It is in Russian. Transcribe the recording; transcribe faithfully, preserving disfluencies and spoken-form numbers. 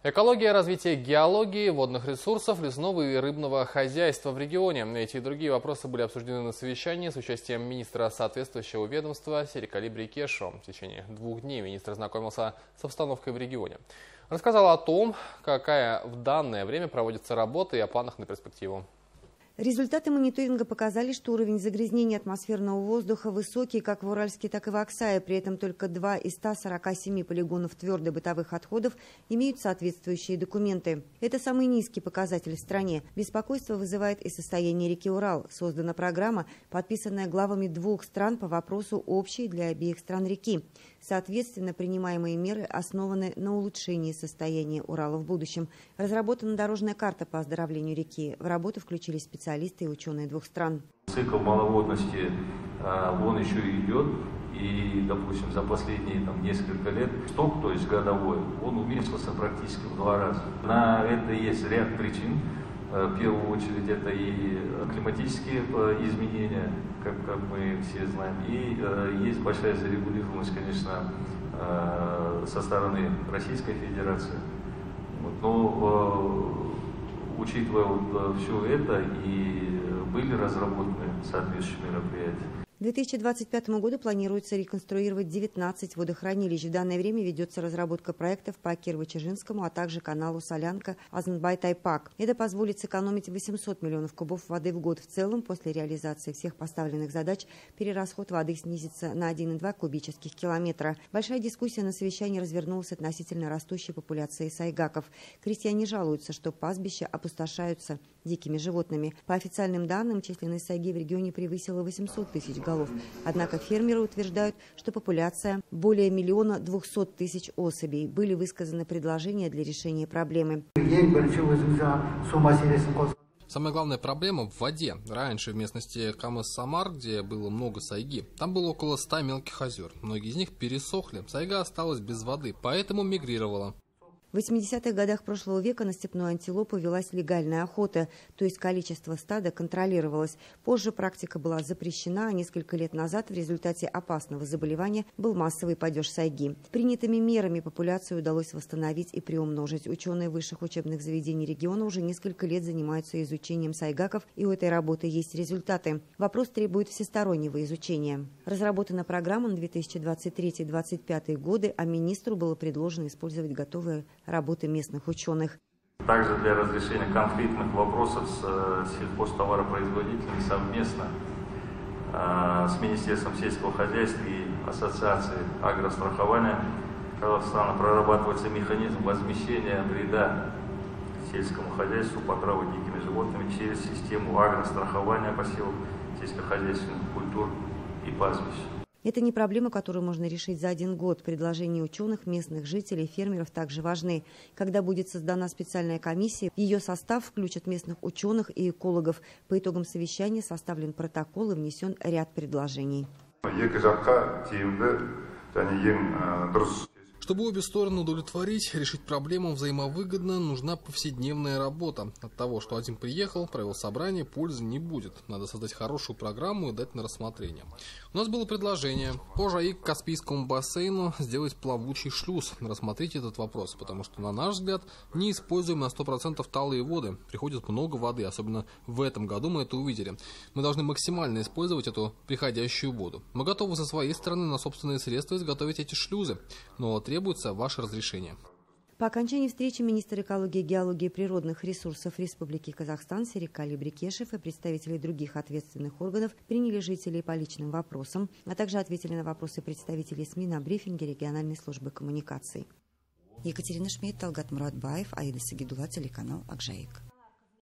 Экология, развитие геологии, водных ресурсов, лесного и рыбного хозяйства в регионе. Эти и другие вопросы были обсуждены на совещании с участием министра соответствующего ведомства Серикали Брикешо. В течение двух дней министр знакомился с обстановкой в регионе. Рассказал о том, какая в данное время проводится работа и о планах на перспективу. Результаты мониторинга показали, что уровень загрязнения атмосферного воздуха высокий как в Уральске, так и в Аксае. При этом только два из ста сорока семи полигонов твердобытовых отходов имеют соответствующие документы. Это самый низкий показатель в стране. Беспокойство вызывает и состояние реки Урал. Создана программа, подписанная главами двух стран по вопросу общей для обеих стран реки. Соответственно, принимаемые меры основаны на улучшении состояния Урала в будущем. Разработана дорожная карта по оздоровлению реки. В работу включились специалисты. специалисты и ученые двух стран. Цикл маловодности, он еще идет, и, допустим, за последние там, несколько лет сток, то есть годовой, он уменьшился практически в два раза. На это есть ряд причин. В первую очередь это и климатические изменения, как, как мы все знаем, и есть большая зарегулированность, конечно, со стороны Российской Федерации. Вот, но учитывая вот все это, и были разработаны соответствующие мероприятия. К две тысячи двадцать пятому году планируется реконструировать девятнадцать водохранилищ. В данное время ведется разработка проектов по Кирово-Чежинскому, а также каналу Солянка-Азанбай-Тайпак. Это позволит сэкономить восемьсот миллионов кубов воды в год. В целом, после реализации всех поставленных задач, перерасход воды снизится на один и два кубических километра. Большая дискуссия на совещании развернулась относительно растущей популяции сайгаков. Крестьяне жалуются, что пастбища опустошаются дикими животными. По официальным данным, численность сайги в регионе превысила восемьсот тысяч голов. Однако фермеры утверждают, что популяция более миллиона двухсот тысяч особей. Были высказаны предложения для решения проблемы. Самая главная проблема в воде. Раньше в местности Камыс-Самар, где было много сайги, там было около ста мелких озер. Многие из них пересохли, сайга осталась без воды, поэтому мигрировала. В восьмидесятых годах прошлого века на степную антилопу велась легальная охота, то есть количество стада контролировалось. Позже практика была запрещена, а несколько лет назад в результате опасного заболевания был массовый падеж сайги. Принятыми мерами популяцию удалось восстановить и приумножить. Ученые высших учебных заведений региона уже несколько лет занимаются изучением сайгаков, и у этой работы есть результаты. Вопрос требует всестороннего изучения. Разработана программа на две тысячи двадцать третий — две тысячи двадцать пятый годы, а министру было предложено использовать готовые работы местных ученых. Также для разрешения конфликтных вопросов с сельхозтоваропроизводителями совместно э, с Министерством сельского хозяйства и Ассоциацией агрострахования Казахстана прорабатывается механизм возмещения вреда сельскому хозяйству по траве дикими животными через систему агрострахования посевов сельскохозяйственных культур и пастбищ. Это не проблема, которую можно решить за один год. Предложения ученых, местных жителей, фермеров также важны. Когда будет создана специальная комиссия, в ее состав включат местных ученых и экологов. По итогам совещания составлен протокол и внесен ряд предложений. Чтобы обе стороны удовлетворить, решить проблему взаимовыгодно, нужна повседневная работа. От того, что один приехал, провел собрание, пользы не будет. Надо создать хорошую программу и дать на рассмотрение. У нас было предложение по Жаик-Каспийскому бассейну сделать плавучий шлюз. Рассмотрите этот вопрос, потому что, на наш взгляд, не используем на сто процентов талые воды. Приходит много воды, особенно в этом году мы это увидели. Мы должны максимально использовать эту приходящую воду. Мы готовы со своей стороны на собственные средства изготовить эти шлюзы, но требуется ваше разрешение. По окончании встречи министр экологии, геологии и природных ресурсов Республики Казахстан Серикали Брикешев и представители других ответственных органов приняли жителей по личным вопросам, а также ответили на вопросы представителей СМИ на брифинге региональной службы коммуникаций. Екатерина Шмидт, Талгат Муратбаев, Аида Сагидулла, телеканал Акжаик.